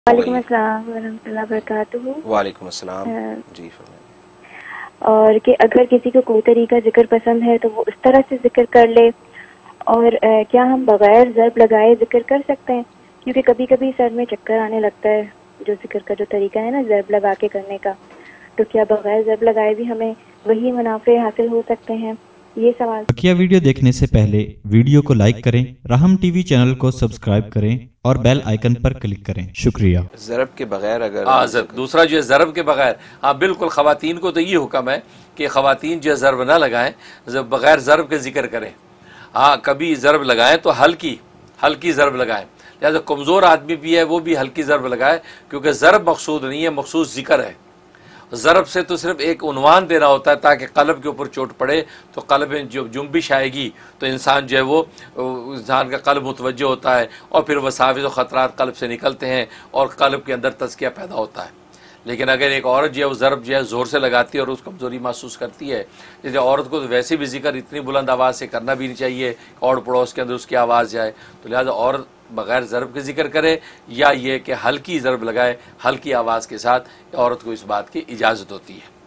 हो वालेकुम गई। अस्सलाम वरहमतुल्लाहि वबरकातुहू। वालेकुम अस्सलाम। अ, जी फरमाइए। और कि अगर किसी को कोई तरीका ज़िक्र पसंद है तो वो उस तरह से ज़िक्र कर ले। और क्या हम बग़ैर ज़र्ब लगाए ज़िक्र कर सकते हैं? क्योंकि कभी-कभी सर में चक्कर आने लगता है, जो ज़िक्र का जो तरीका है ना ज़र्ब लगा के करने का, तो क्या बग़ैर ज़र्ब लगाए भी हमें वही मुनाफ़े हासिल हो सकते हैं? ये सवाल। बकिया वीडियो देखने से पहले वीडियो को लाइक करें, राहम टीवी चैनल को सब्सक्राइब करें और बेल आइकन पर क्लिक करें। शुक्रिया। ज़रब के बगैर अगर हाँ हम जिक्र दूसरा जो है ज़रब के बगैर, हाँ बिल्कुल, ख़वातीन को तो ये हुक्म है कि ख़वातीन जो है ज़रब ना लगाएं, बग़ैर ज़रब के ज़िक्र करें। हाँ कभी ज़रब लगाएं तो हल्की हल्की ज़रब लगाएं, लिहाजा कमज़ोर आदमी भी है वो भी हल्की ज़रब लगाए, क्योंकि ज़रब मकसूद नहीं है, मकसूद ज़िक्र है। ज़रब से तो सिर्फ एक उन्वान देना होता है ताकि कल्ब के ऊपर चोट पड़े, तो कल्ब में जो जुम्बिश आएगी तो इंसान जो है वो इंसान का कल्ब मुतवज्जो होता है और फिर वसाविस और ख़तरात कल्ब से निकलते हैं और कल्ब के अंदर तज़किया पैदा होता है। लेकिन अगर एक औरत जो है वो ज़रब जो है ज़ोर से लगाती है और उस कमज़ोरी महसूस करती है, जैसे औरत को तो वैसे भी ज़िक्र इतनी बुलंद आवाज़ से करना भी नहीं चाहिए और पड़ोस के अंदर उसकी आवाज़ जाए, तो लिहाजा औरत बग़ैर ज़रब के ज़िक्र करे या ये कि हल्की ज़रब लगाए, हल्की आवाज़ के साथ औरत को इस बात की इजाज़त होती है।